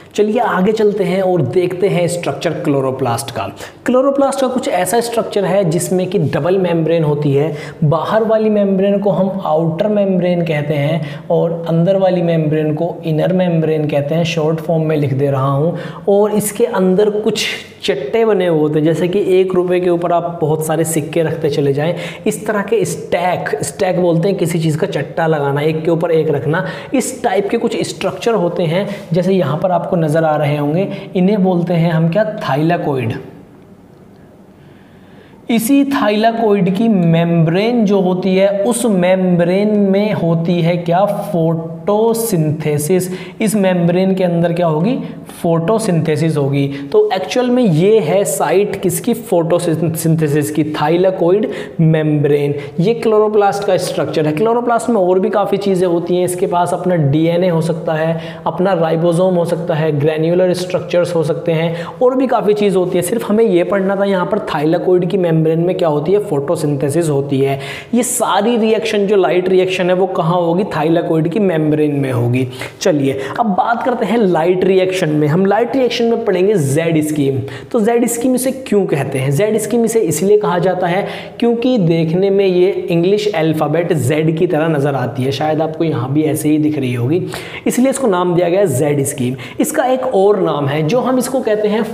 चलिए आगे चलते हैं और देखते हैं स्ट्रक्चर क्लोरोप्लास्ट का। क्लोरोप्लास्ट का कुछ ऐसा स्ट्रक्चर है जिसमें कि डबल मेम्ब्रेन होती है। बाहर वाली मेम्ब्रेन को हम आउटर मेम्ब्रेन कहते हैं और अंदर वाली मेम्ब्रेन को इनर मेम्ब्रेन कहते हैं। शॉर्ट फॉर्म में लिख दे रहा हूँ। और इसके अंदर कुछ चट्टे बने हुए होते हैं, जैसे कि 1 रुपये के ऊपर आप बहुत सारे सिक्के रखते चले जाएं, इस तरह के स्टैक बोलते हैं किसी चीज़ का चट्टा लगाना, एक के ऊपर एक रखना। इस टाइप के कुछ स्ट्रक्चर होते हैं, जैसे यहाँ पर आपको नज़र आ रहे होंगे, इन्हें बोलते हैं हम क्या, थाइलाकोइड। इसी थाइलाकोइड की मेम्ब्रेन जो होती है उस मेम्ब्रेन में होती है क्या, फोटोसिंथेसिस। इस मेम्ब्रेन के अंदर क्या होगी, फोटोसिंथेसिस होगी। तो एक्चुअल में ये है साइट किसकी, फोटोसिंथेसिस की, थाइलाकोइड मेम्ब्रेन। ये क्लोरोप्लास्ट का स्ट्रक्चर है। क्लोरोप्लास्ट में और भी काफ़ी चीज़ें होती हैं। इसके पास अपना डीएनए हो सकता है, अपना राइबोसोम हो सकता है, ग्रैन्युलर स्ट्रक्चर्स हो सकते हैं, और भी काफ़ी चीज़ होती है। सिर्फ हमें ये पढ़ना था यहाँ पर थाइलाकोइड की मेम्ब्रेन में क्या होती है, फोटोसिंथेसिस होती है। ये सारी रिएक्शन जो लाइट रिएक्शन है वो कहाँ होगी, थाइलाकोइड की मेम्ब्रेन में होगी। चलिए अब बात करते हैं लाइट रिएक्शन में। हम लाइट रिएक्शन में पढ़ेंगे जेड स्कीम। तो जेड स्कीम इसे क्यों कहते हैं, जेड स्कीम इसे इसलिए कहा जाता है क्योंकि देखने में ये इंग्लिश अल्फाबेट जेड की तरह नजर आती है। शायद आपको यहाँ भी ऐसे ही दिख रही होगी, इसलिए इसको नाम दिया गया जेड स्कीम। इसका एक और नाम है जो हम इसको कहते हैं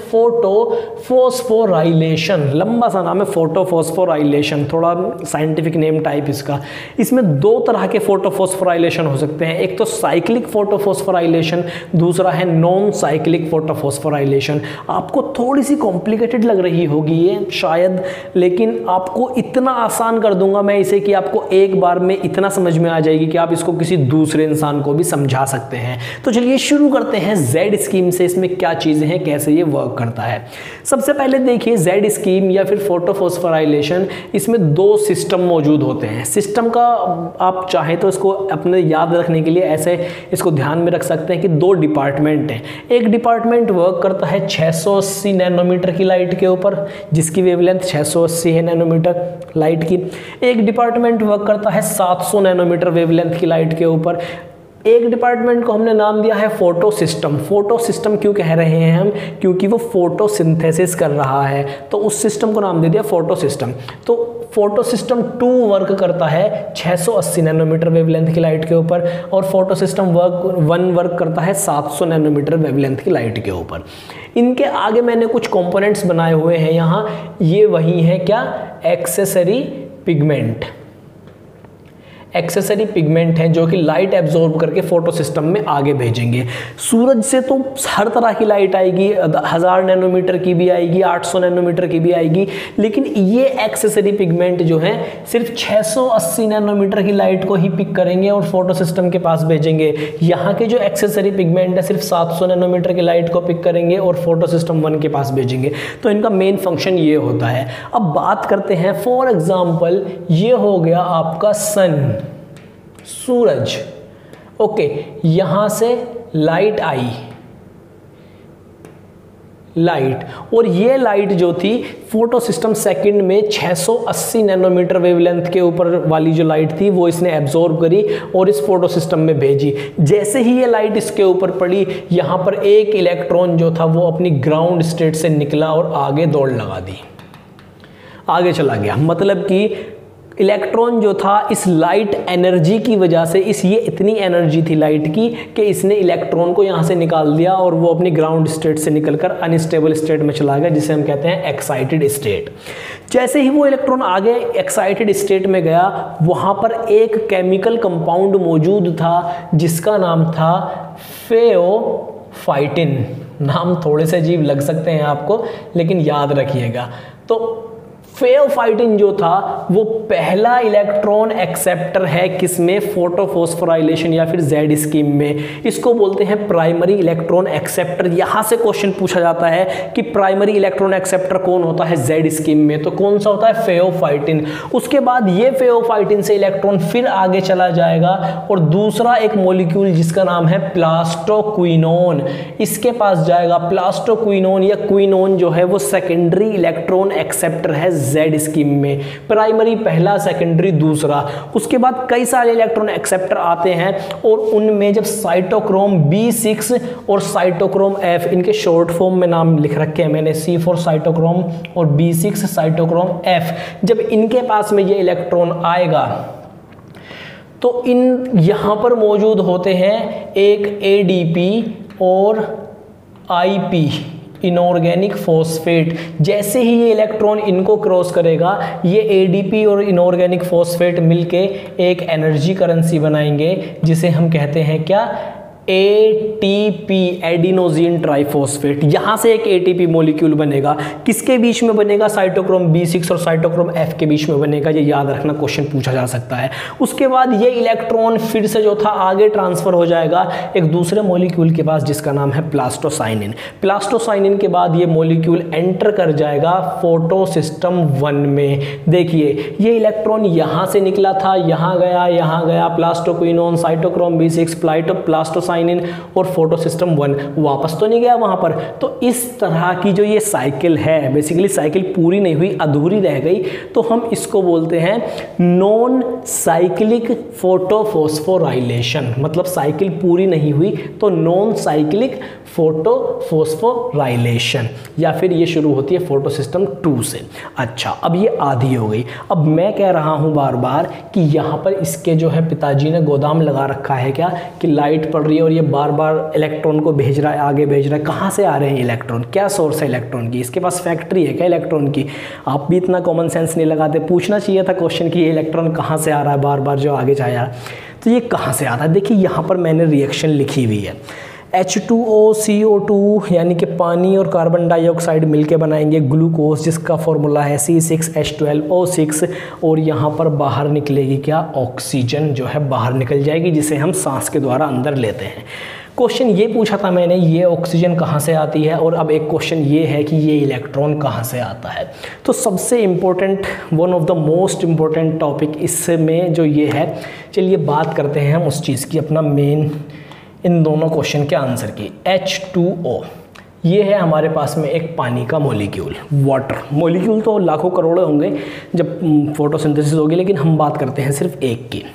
फोटोफॉस्फोराइलेशन। लंबा सा नाम है फोटोफॉस्फोराइलेशन, थोड़ा साइंटिफिक नेम टाइप इसका। इसमें 2 तरह के फोटोफॉस्फोराइलेशन हो सकते हैं, एक तो साइक्लिक फोटोफॉस्फोराइलेशन, दूसरा है नॉन साइक्लिक फोटोफॉस्फोराइलेशन। आपको थोड़ी सी कॉम्प्लिकेटेड लग रही होगी ये शायद, लेकिन आपको इतना आसान कर दूंगा मैं इसे कि आपको एक बार में इतना समझ में आ जाएगी कि आप इसको किसी दूसरे इंसान को भी समझा सकते हैं। तो चलिए शुरू करते हैं जेड स्कीम से, इसमें क्या चीज़ें हैं, कैसे ये वर्क करता है। सबसे पहले देखिए जेड स्कीम या फिर फोटोफॉस्फोराइलेशन, इसमें 2 सिस्टम मौजूद होते हैं। सिस्टम का आप चाहें तो इसको अपने याद रखने के लिए ऐसे इसको ध्यान में रख सकते हैं कि 2 डिपार्टमेंट हैं। एक डिपार्टमेंट वर्क करता है 680 नैनोमीटर की लाइट के ऊपर, जिसकी वेवलेंथ 680 है नैनोमीटर लाइट की। एक डिपार्टमेंट वर्क करता है 700 नैनोमीटर वेवलेंथ की लाइट के ऊपर। एक डिपार्टमेंट को हमने नाम दिया है फोटो सिस्टम। फोटो सिस्टम क्यों कह रहे हैं हम, क्योंकि वो फोटोसिंथेसिस कर रहा है, तो उस सिस्टम को नाम दे दिया फोटो सिस्टम। तो फोटो सिस्टम 2 वर्क करता है 680 नैनोमीटर वेवलेंथ की लाइट के ऊपर, और फोटो सिस्टम 1 वर्क करता है 700 नैनोमीटर वेवलेंथ की लाइट के ऊपर। इनके आगे मैंने कुछ कंपोनेंट्स बनाए हुए हैं यहाँ, ये वही है क्या, एक्सेसरी पिगमेंट। एक्सेसरी पिगमेंट हैं जो कि लाइट एब्जॉर्ब करके फोटो सिस्टम में आगे भेजेंगे। सूरज से तो हर तरह की लाइट आएगी, 1000 नैनोमीटर की भी आएगी, 800 नैनोमीटर की भी आएगी, लेकिन ये एक्सेसरी पिगमेंट जो है सिर्फ 680 नैनोमीटर की लाइट को ही पिक करेंगे और फोटो सिस्टम के पास भेजेंगे। यहाँ के जो एक्सेसरी पिगमेंट है सिर्फ 700 नैनोमीटर की लाइट को पिक करेंगे और फोटो सिस्टम 1 के पास भेजेंगे। तो इनका मेन फंक्शन ये होता है। अब बात करते हैं, फॉर एग्जाम्पल ये हो गया आपका सन, सूरज। ओके, यहां से लाइट आई, लाइट, और ये लाइट जो थी फोटो सिस्टम सेकंड में 680 नैनोमीटर वेवलेंथ के ऊपर वाली जो लाइट थी वो इसने एब्जॉर्ब करी और इस फोटो सिस्टम में भेजी। जैसे ही ये लाइट इसके ऊपर पड़ी, यहाँ पर एक इलेक्ट्रॉन जो था वो अपनी ग्राउंड स्टेट से निकला और आगे दौड़ लगा दी, आगे चला गया। मतलब कि इलेक्ट्रॉन जो था इस लाइट एनर्जी की वजह से, ये इतनी एनर्जी थी लाइट की कि इसने इलेक्ट्रॉन को यहाँ से निकाल दिया और वो अपनी ग्राउंड स्टेट से निकलकर अनस्टेबल स्टेट में चला गया, जिसे हम कहते हैं एक्साइटेड स्टेट। जैसे ही वो इलेक्ट्रॉन आगे एक्साइटेड स्टेट में गया, वहाँ पर एक केमिकल कंपाउंड मौजूद था जिसका नाम था फेओफाइटिन। नाम थोड़े से अजीब लग सकते हैं आपको, लेकिन याद रखिएगा। तो फेओफाइटिन जो था वो पहला इलेक्ट्रॉन एक्सेप्टर है किसमें, फोटोफॉस्फोराइलेशन या फिर जेड स्कीम में। इसको बोलते हैं प्राइमरी इलेक्ट्रॉन एक्सेप्टर। यहां से क्वेश्चन पूछा जाता है कि प्राइमरी इलेक्ट्रॉन एक्सेप्टर कौन होता है जेड स्कीम में, तो कौन सा होता है, फेओफाइटिन। उसके बाद ये फेओफाइटिन से इलेक्ट्रॉन फिर आगे चला जाएगा और दूसरा एक मॉलिक्यूल जिसका नाम है प्लास्टोक्विनोन, इसके पास जाएगा। प्लास्टोक्विनोन या क्विनोन जो है वो सेकेंडरी इलेक्ट्रॉन एक्सेप्टर है जेड स्कीम में, प्राइमरी पहला, सेकेंडरी दूसरा। उसके बाद कई सारे इलेक्ट्रॉन एक्सेप्टर आते हैं और उनमें जब साइटोक्रोम B6 और साइटोक्रोम F, इनके शॉर्ट फॉर्म में नाम लिख रखे हैं मैंने, C फॉर साइटोक्रोम और B6 साइटोक्रोम F, जब इनके पास में ये इलेक्ट्रॉन आएगा तो इन यहाँ पर मौजूद होते हैं एक ADP और IP, इनऑर्गेनिक फॉस्फेट। जैसे ही ये इलेक्ट्रॉन इनको क्रॉस करेगा, ये ADP और इनऑर्गेनिक फॉस्फेट मिलके एक एनर्जी करेंसी बनाएंगे जिसे हम कहते हैं क्या, ATP, एडिनोसिन ट्राइफॉस्फेट। यहाँ से एक ATP मॉलिक्यूल बनेगा, किसके बीच में बनेगा, साइटोक्रोम B6 और साइटोक्रोम F के बीच में बनेगा। ये याद रखना, क्वेश्चन पूछा जा सकता है। उसके बाद ये इलेक्ट्रॉन फिर से जो था आगे ट्रांसफर हो जाएगा एक दूसरे मॉलिक्यूल के पास जिसका नाम है प्लास्टोसाइनिन। प्लास्टोसाइनिन के बाद ये मॉलिक्यूल एंटर कर जाएगा फोटो सिस्टम 1 में। देखिए ये इलेक्ट्रॉन यहाँ से निकला था, यहाँ गया, प्लास्टोक्विनोन, साइटोक्रोम B6, प्लास्टोसाइनिन और फोटो सिस्टम 1, वापस तो नहीं गया वहां पर। तो इस तरह की जो ये साइकिल है, बेसिकली साइकिल पूरी नहीं हुई, अधूरी रह गई, तो हम इसको बोलते हैं नॉन साइक्लिक फोटोफॉस्फोराइलेशन। मतलब साइकिल पूरी नहीं हुई तो नॉन साइक्लिक फोटोफॉस्फोराइलेशन, या फिर ये शुरू होती है फोटो सिस्टम 2 से। अच्छा, अब ये आधी हो गई। अब मैं कह रहा हूं बार बार कि यहाँ पर इसके जो है पिताजी ने गोदाम लगा रखा है क्या, कि लाइट पड़ रही है और ये बार बार इलेक्ट्रॉन को भेज रहा है, आगे भेज रहा है। कहाँ से आ रहे हैं इलेक्ट्रॉन, क्या सोर्स है इलेक्ट्रॉन की, इसके पास फैक्ट्री है क्या इलेक्ट्रॉन की। आप भी इतना कॉमन सेंस नहीं लगाते, पूछना चाहिए था क्वेश्चन कि ये इलेक्ट्रॉन कहाँ से आ रहा है बार बार जो आगे जाया, तो ये कहाँ से आता है। देखिए यहाँ पर मैंने रिएक्शन लिखी हुई है, H2O CO2 यानी कि पानी और कार्बन डाइऑक्साइड मिलके बनाएंगे ग्लूकोज, जिसका फॉर्मूला है C6H12O6, और यहाँ पर बाहर निकलेगी क्या, ऑक्सीजन जो है बाहर निकल जाएगी, जिसे हम सांस के द्वारा अंदर लेते हैं। क्वेश्चन ये पूछा था मैंने, ये ऑक्सीजन कहाँ से आती है, और अब एक क्वेश्चन ये है कि ये इलेक्ट्रॉन कहाँ से आता है। तो सबसे important, one of the most important topic इसमें जो ये है, चलिए बात करते हैं हम उस चीज़ की, अपना मेन इन दोनों क्वेश्चन के आंसर की। H2O ये है हमारे पास में एक पानी का मॉलिक्यूल, वाटर मॉलिक्यूल तो लाखों करोड़ों होंगे जब फोटोसिंथेसिस होगी, लेकिन हम बात करते हैं सिर्फ एक की।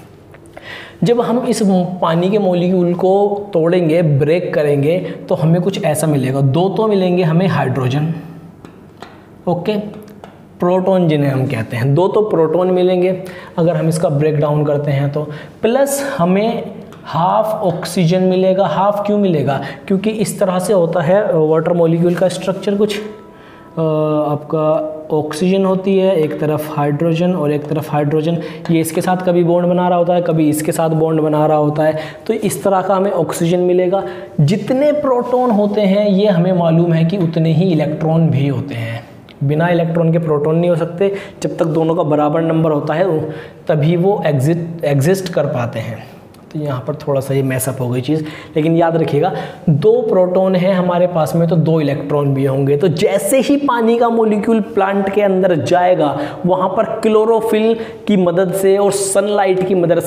जब हम इस पानी के मॉलिक्यूल को तोड़ेंगे, ब्रेक करेंगे, तो हमें कुछ ऐसा मिलेगा। दो तो मिलेंगे हमें हाइड्रोजन, ओके, प्रोटॉन जिन्हें हम कहते हैं, दो तो प्रोटॉन मिलेंगे अगर हम इसका ब्रेक डाउन करते हैं तो, प्लस हमें हाफ ऑक्सीजन मिलेगा। हाफ क्यों मिलेगा, क्योंकि इस तरह से होता है वाटर मॉलिक्यूल का स्ट्रक्चर, कुछ आपका ऑक्सीजन होती है एक तरफ हाइड्रोजन और एक तरफ हाइड्रोजन, ये इसके साथ कभी बॉन्ड बना रहा होता है, कभी इसके साथ बॉन्ड बना रहा होता है, तो इस तरह का हमें ऑक्सीजन मिलेगा। जितने प्रोटॉन होते हैं ये हमें मालूम है कि उतने ही इलेक्ट्रॉन भी होते हैं, बिना इलेक्ट्रॉन के प्रोटॉन नहीं हो सकते। जब तक दोनों का बराबर नंबर होता है तभी वो एग्जिस्ट कर पाते हैं। तो यहाँ पर थोड़ा सा ये मैसअप हो गई चीज़, लेकिन याद रखिएगा दो प्रोटॉन है हमारे पास में तो दो इलेक्ट्रॉन भी होंगे। तो जैसे ही पानी का मॉलिक्यूल प्लांट के अंदर जाएगा, वहाँ पर क्लोरोफिल की मदद से और सनलाइट की मदद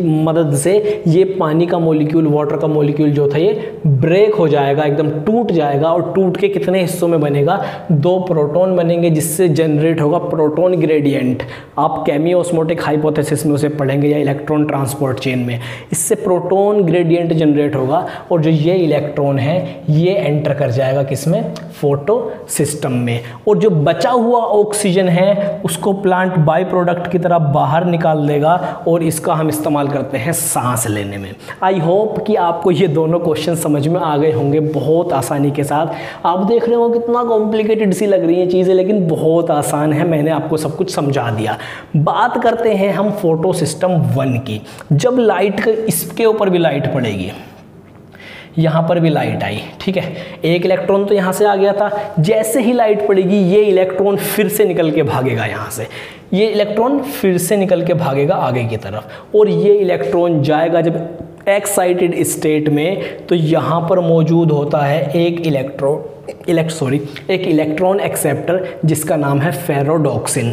से ये पानी का मॉलिक्यूल, वाटर का मॉलिक्यूल जो था ये ब्रेक हो जाएगा, एकदम टूट जाएगा। और टूट के कितने हिस्सों में बनेगा, दो प्रोटॉन बनेंगे, जिससे जनरेट होगा प्रोटॉन ग्रेडियंट। आप केमियोस्मोटिक हाइपोथेसिस में उसे पढ़ेंगे या इलेक्ट्रॉन ट्रांसपोर्ट चेन में। इससे प्रोटॉन ग्रेडियंट जनरेट होगा और जो ये इलेक्ट्रॉन है ये एंटर कर जाएगा किसमें, फोटो सिस्टम में। और जो बचा हुआ ऑक्सीजन है उसको प्लांट बाय प्रोडक्ट की तरह बाहर निकाल देगा और इसका हम इस्तेमाल करते हैं सांस लेने में। आई होप कि आपको ये दोनों क्वेश्चन समझ में आ गए होंगे बहुत आसानी के साथ। आप देख रहे हो कितना कॉम्प्लिकेटेड सी लग रही है चीज़ें, लेकिन बहुत आसान है, मैंने आपको सब कुछ समझा दिया। बात करते हैं हम फोटो सिस्टम 1 की। जब लाइट, इसके ऊपर भी लाइट पड़ेगी, यहाँ पर भी लाइट आई, ठीक है, एक इलेक्ट्रॉन तो यहाँ से आ गया था, जैसे ही लाइट पड़ेगी ये इलेक्ट्रॉन फिर से निकल के भागेगा, यहाँ से ये इलेक्ट्रॉन फिर से निकल के भागेगा आगे की तरफ, और ये इलेक्ट्रॉन जाएगा जब एक्साइटेड स्टेट में, तो यहाँ पर मौजूद होता है एक इलेक्ट्रॉन एक्सेप्टर जिसका नाम है फेरोडॉक्सिन।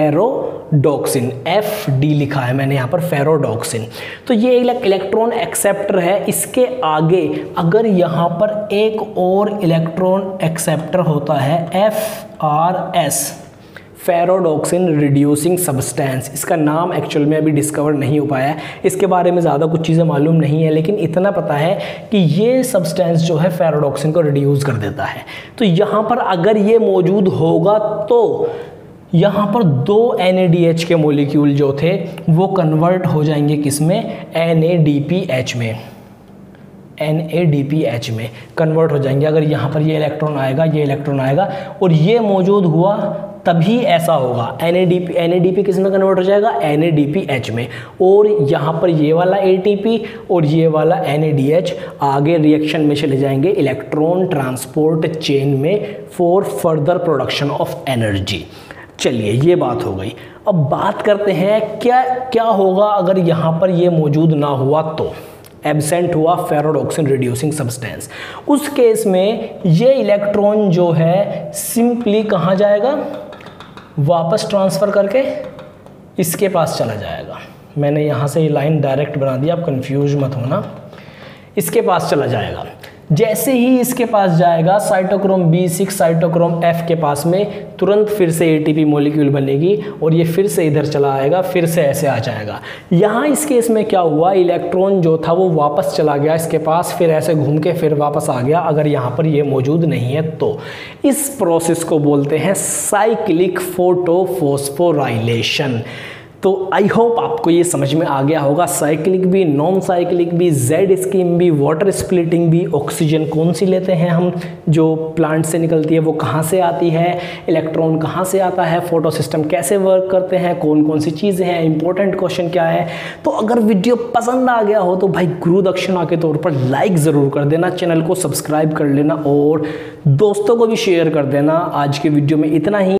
FD लिखा है मैंने यहाँ पर, फेरोडॉक्सिन। तो ये इलेक्ट्रॉन एक्सेप्टर है। इसके आगे अगर यहाँ पर एक और इलेक्ट्रॉन एक्सेप्टर होता है FRS, फेरोडॉक्सिन रिड्यूसिंग सब्सटेंस। इसका नाम एक्चुअल में अभी डिस्कवर नहीं हो पाया है, इसके बारे में ज़्यादा कुछ चीज़ें मालूम नहीं है, लेकिन इतना पता है कि ये सब्सटेंस जो है फेरोडॉक्सिन को रिड्यूस कर देता है। तो यहाँ पर अगर ये मौजूद होगा तो यहाँ पर 2 NADH के मॉलिक्यूल जो थे वो कन्वर्ट हो जाएंगे किस में, NADPH में, NADPH में कन्वर्ट हो जाएंगे। अगर यहाँ पर ये इलेक्ट्रॉन आएगा, ये इलेक्ट्रॉन आएगा और ये मौजूद हुआ तभी ऐसा होगा। NADP किस में कन्वर्ट हो जाएगा, NADPH में, और यहाँ पर ये वाला ATP और ये वाला NADH आगे रिएक्शन में चले जाएंगे इलेक्ट्रॉन ट्रांसपोर्ट चेन में for further production of energy. चलिए ये बात हो गई। अब बात करते हैं क्या होगा अगर यहाँ पर ये मौजूद ना हुआ, तो एब्सेंट हुआ फेरोडॉक्सिन रिड्यूसिंग सब्सटेंस। उस केस में ये इलेक्ट्रॉन जो है सिंपली कहाँ जाएगा, वापस ट्रांसफ़र करके इसके पास चला जाएगा। मैंने यहाँ से ये लाइन डायरेक्ट बना दिया, आप कंफ्यूज मत होना। इसके पास चला जाएगा। जैसे ही इसके पास जाएगा साइटोक्रोम B6 साइटोक्रोम F के पास में तुरंत फिर से ATP मॉलिक्यूल बनेगी और ये फिर से इधर चला आएगा, फिर से ऐसे आ जाएगा। यहाँ इस केस में क्या हुआ, इलेक्ट्रॉन जो था वो वापस चला गया इसके पास, फिर ऐसे घूम के फिर वापस आ गया। अगर यहाँ पर ये मौजूद नहीं है तो इस प्रोसेस को बोलते हैं साइक्लिक फोटोफॉस्फोराइलेशन। तो आई होप आपको ये समझ में आ गया होगा। साइक्लिक भी, नॉन साइक्लिक भी, जेड स्कीम भी, वाटर स्प्लिटिंग भी, ऑक्सीजन कौन सी लेते हैं हम जो प्लांट से निकलती है वो कहाँ से आती है, इलेक्ट्रॉन कहाँ से आता है, फोटो सिस्टम कैसे वर्क करते हैं, कौन कौन सी चीज़ें हैं, इंपॉर्टेंट क्वेश्चन क्या है। तो अगर वीडियो पसंद आ गया हो तो भाई गुरु दक्षिणा के तौर पर लाइक ज़रूर कर देना, चैनल को सब्सक्राइब कर लेना और दोस्तों को भी शेयर कर देना। आज के वीडियो में इतना ही।